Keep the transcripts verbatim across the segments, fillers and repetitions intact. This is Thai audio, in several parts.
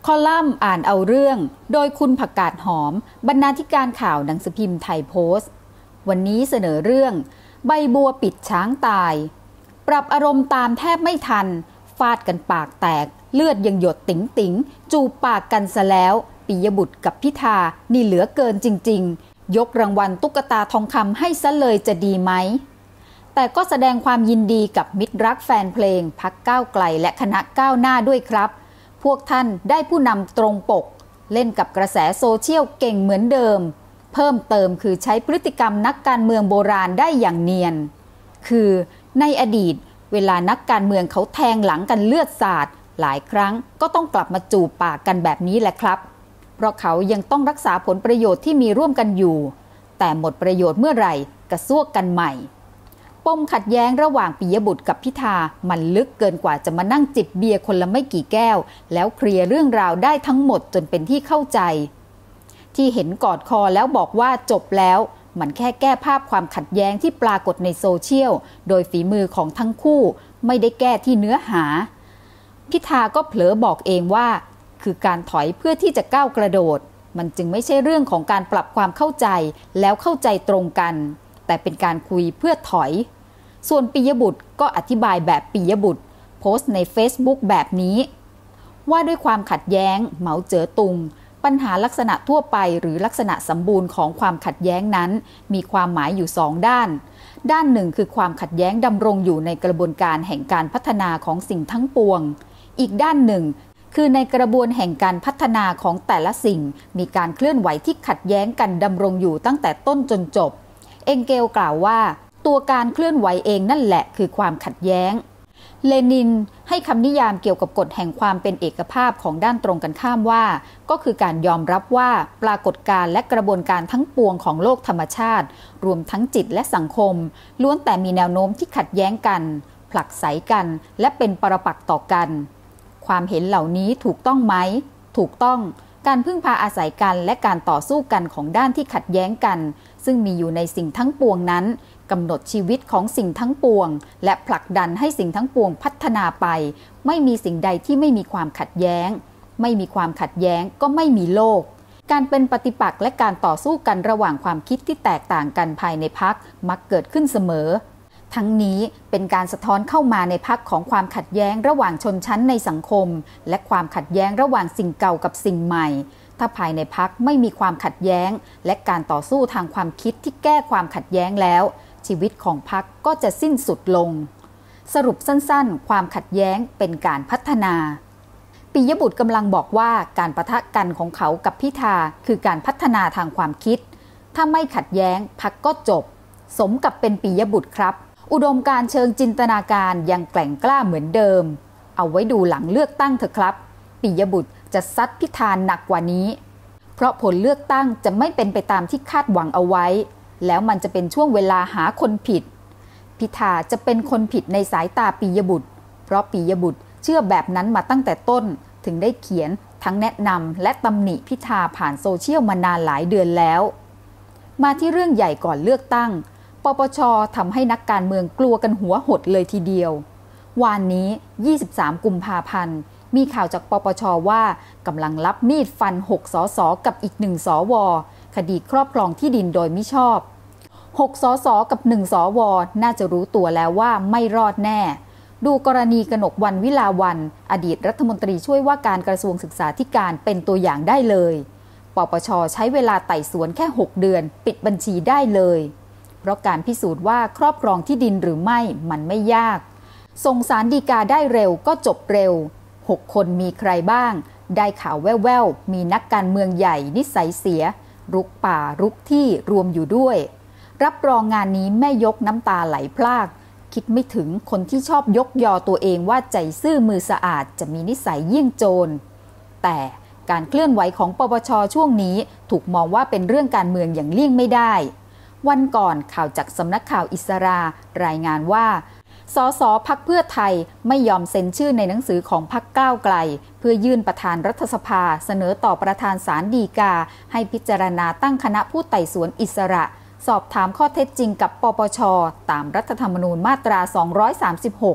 คอลัมน์อ่านเอาเรื่องโดยคุณผักกาดหอมบรรณาธิการข่าวหนังสือพิมพ์ไทยโพสต์วันนี้เสนอเรื่องใบบัวปิดช้างตายปรับอารมณ์ตามแทบไม่ทันฟาดกันปากแตกเลือดยังหยดติ๋งติ๋งจูบปากกันซะแล้วปิยบุตรกับพิธานี่เหลือเกินจริงๆยกรางวัลตุ๊กตาทองคำให้ซะเลยจะดีไหมแต่ก็แสดงความยินดีกับมิตรรักแฟนเพลงพรรคก้าวไกลและคณะก้าวหน้าด้วยครับพวกท่านได้ผู้นำตรงปกเล่นกับกระแสโซเชียลเก่งเหมือนเดิมเพิ่มเติมคือใช้พฤติกรรมนักการเมืองโบราณได้อย่างเนียนคือในอดีตเวลานักการเมืองเขาแทงหลังกันเลือดสาดหลายครั้งก็ต้องกลับมาจูบปากกันแบบนี้แหละครับเพราะเขายังต้องรักษาผลประโยชน์ที่มีร่วมกันอยู่แต่หมดประโยชน์เมื่อไหร่กระซวกกันใหม่ปมขัดแย้งระหว่างปิยบุตรกับพิธามันลึกเกินกว่าจะมานั่งจิบเบียร์คนละไม่กี่แก้วแล้วเคลียร์เรื่องราวได้ทั้งหมดจนเป็นที่เข้าใจที่เห็นกอดคอแล้วบอกว่าจบแล้วมันแค่แก้ภาพความขัดแย้งที่ปรากฏในโซเชียลโดยฝีมือของทั้งคู่ไม่ได้แก้ที่เนื้อหาพิธาก็เผลอบอกเองว่าคือการถอยเพื่อที่จะก้าวกระโดดมันจึงไม่ใช่เรื่องของการปรับความเข้าใจแล้วเข้าใจตรงกันแต่เป็นการคุยเพื่อถอยส่วนปิยบุตรก็อธิบายแบบปิยบุตรโพสต์ใน Facebook แบบนี้ว่าด้วยความขัดแย้งเหมาเจ๋อตุงปัญหาลักษณะทั่วไปหรือลักษณะสมบูรณ์ของความขัดแย้งนั้นมีความหมายอยู่สองด้านด้านหนึ่งคือความขัดแย้งดำรงอยู่ในกระบวนการแห่งการพัฒนาของสิ่งทั้งปวงอีกด้านหนึ่งคือในกระบวนแห่งการพัฒนาของแต่ละสิ่งมีการเคลื่อนไหวที่ขัดแย้งกันดำรงอยู่ตั้งแต่ต้นจนจบเอ็งเกลกล่าวว่าตัวการเคลื่อนไหวเองนั่นแหละคือความขัดแย้งเลนินให้คำนิยามเกี่ยวกับกฎแห่งความเป็นเอกภาพของด้านตรงกันข้ามว่าก็คือการยอมรับว่าปรากฏการณ์และกระบวนการทั้งปวงของโลกธรรมชาติรวมทั้งจิตและสังคมล้วนแต่มีแนวโน้มที่ขัดแย้งกันผลักไสกันและเป็นปรปักษ์ต่อกันความเห็นเหล่านี้ถูกต้องไหมถูกต้องการพึ่งพาอาศัยกันและการต่อสู้กันของด้านที่ขัดแย้งกันซึ่งมีอยู่ในสิ่งทั้งปวงนั้นกำหนดชีวิตของสิ่งทั้งปวงและผลักดันให้สิ่งทั้งปวงพัฒนาไปไม่มีสิ่งใดที่ไม่มีความขัดแย้งไม่มีความขัดแย้งก็ไม่มีโลกการเป็นปฏิปักษ์และการต่อสู้กันระหว่างความคิดที่แตกต่างกันภายในพรรคมักเกิดขึ้นเสมอทั้งนี้เป็นการสะท้อนเข้ามาในพรรคของความขัดแย้งระหว่างชนชั้นในสังคมและความขัดแย้งระหว่างสิ่งเก่ากับสิ่งใหม่ถ้าภายในพรรคไม่มีความขัดแย้งและการต่อสู้ทางความคิดที่แก้ความขัดแย้งแล้วชีวิตของพรรคก็จะสิ้นสุดลงสรุปสั้นๆความขัดแย้งเป็นการพัฒนาปิยบุตรกำลังบอกว่าการปะทะกันของเขากับพิธาคือการพัฒนาทางความคิดถ้าไม่ขัดแย้งพรรคก็จบสมกับเป็นปิยบุตรครับอุดมการณ์เชิงจินตนาการยังแกร่งกล้าเหมือนเดิมเอาไว้ดูหลังเลือกตั้งเถอะครับปิยบุตรจะซัดพิธาหนักกว่านี้เพราะผลเลือกตั้งจะไม่เป็นไปตามที่คาดหวังเอาไว้แล้วมันจะเป็นช่วงเวลาหาคนผิดพิธาจะเป็นคนผิดในสายตาปิยบุตรเพราะปิยบุตรเชื่อแบบนั้นมาตั้งแต่ต้นถึงได้เขียนทั้งแนะนำและตำหนิพิธาผ่านโซเชียลมานานหลายเดือนแล้วมาที่เรื่องใหญ่ก่อนเลือกตั้งปปช.ทำให้นักการเมืองกลัวกันหัวหดเลยทีเดียววานนี้ยี่สิบสามกุมภาพันธ์มีข่าวจากปปช.ว่ากำลังรับมีดฟันหกสสกับอีกหนึ่งสวคดีครอบครองที่ดินโดยมิชอบหกสสกับหนึ่งสวน่าจะรู้ตัวแล้วว่าไม่รอดแน่ดูกรณีกนกวรรณวิลาวัลย์อดีตรัฐมนตรีช่วยว่าการกระทรวงศึกษาธิการเป็นตัวอย่างได้เลยปปช.ใช้เวลาไต่สวนแค่หกเดือนปิดบัญชีได้เลยเพราะการพิสูจน์ว่าครอบครองที่ดินหรือไม่มันไม่ยากส่งศาลฎีกาได้เร็วก็จบเร็วหกคนมีใครบ้างได้ข่าวแว่วๆมีนักการเมืองใหญ่นิสัยเสียรุกป่ารุกที่รวมอยู่ด้วยรับรองงานนี้แม่ยกน้ำตาไหลพรากคิดไม่ถึงคนที่ชอบยกยอตัวเองว่าใจซื่อมือสะอาดจะมีนิสัยเยี่ยงโจรแต่การเคลื่อนไหวของปปช.ช่วงนี้ถูกมองว่าเป็นเรื่องการเมืองอย่างเลี่ยงไม่ได้วันก่อนข่าวจากสำนักข่าวอิสรารายงานว่าสสพรรคเพื่อไทยไม่ยอมเซ็นชื่อในหนังสือของพรรคก้าวไกลเพื่อยื่นประธานรัฐสภาเสนอต่อประธานศาลฎีกาให้พิจารณาตั้งคณะผู้ไต่สวนอิสระสอบถามข้อเท็จจริงกับปปช.ตามรัฐธรรมนูญมาตราสองร้อยสามสิบหก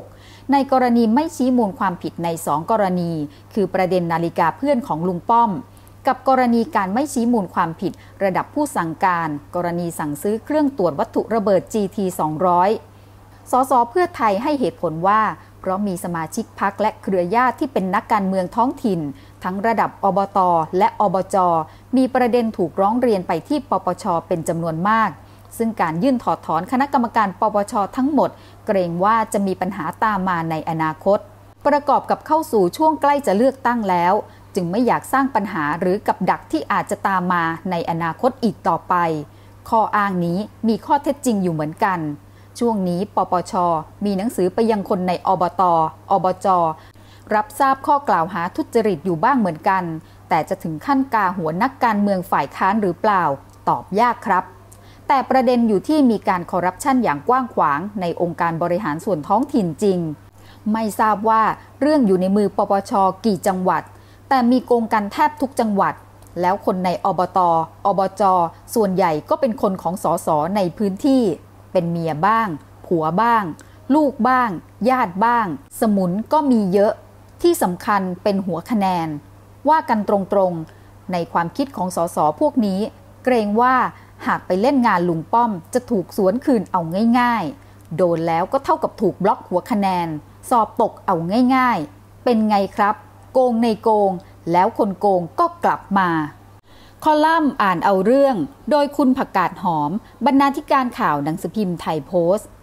ในกรณีไม่ชี้มูลความผิดในสองกรณีคือประเด็นนาฬิกาเพื่อนของลุงป้อมกับกรณีการไม่ชี้มูลความผิดระดับผู้สั่งการกรณีสั่งซื้อเครื่องตรวจวัตถุระเบิด จี ที สองร้อย สสเพื่อไทยให้เหตุผลว่าเพราะมีสมาชิกพรรคและเครือญาติที่เป็นนักการเมืองท้องถิ่นทั้งระดับอบต.และอบจ.มีประเด็นถูกร้องเรียนไปที่ปปช.เป็นจำนวนมากซึ่งการยื่นถอดถอนคณะกรรมการปปช.ทั้งหมดเกรงว่าจะมีปัญหาตามมาในอนาคตประกอบกับเข้าสู่ช่วงใกล้จะเลือกตั้งแล้วจึงไม่อยากสร้างปัญหาหรือกับดักที่อาจจะตามมาในอนาคตอีกต่อไปข้ออ้างนี้มีข้อเท็จจริงอยู่เหมือนกันช่วงนี้ปปช.มีหนังสือไปยังคนในอบต.อบจ.รับทราบข้อกล่าวหาทุจริตอยู่บ้างเหมือนกันแต่จะถึงขั้นกาหัวนักการเมืองฝ่ายค้านหรือเปล่าตอบยากครับแต่ประเด็นอยู่ที่มีการคอร์รัปชันอย่างกว้างขวางในองค์การบริหารส่วนท้องถิ่นจริงไม่ทราบว่าเรื่องอยู่ในมือปปช.กี่จังหวัดแต่มีโกงกันแทบทุกจังหวัดแล้วคนในอบต.อบจ.ส่วนใหญ่ก็เป็นคนของสสในพื้นที่เป็นเมียบ้างผัวบ้างลูกบ้างญาติบ้างสมุนก็มีเยอะที่สำคัญเป็นหัวคะแนนว่ากันตรงๆในความคิดของสสพวกนี้เกรงว่าหากไปเล่นงานลุงป้อมจะถูกสวนคืนเอาง่ายๆโดนแล้วก็เท่ากับถูกบล็อกหัวคะแนนสอบตกเอาง่ายๆเป็นไงครับโกงในโกงแล้วคนโกงก็กลับมาคอลัมน์อ่านเอาเรื่องโดยคุณผักกาดหอมบรรณาธิการข่าวหนังสือพิมพ์ไทยโพสต์